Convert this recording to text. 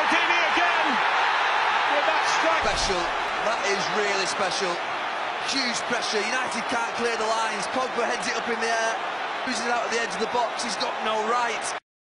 Maldini again with that strike. Special, that is really special. Huge pressure, United can't clear the lines. Pogba heads it up in the air, loses it out at the edge of the box. He's got no right.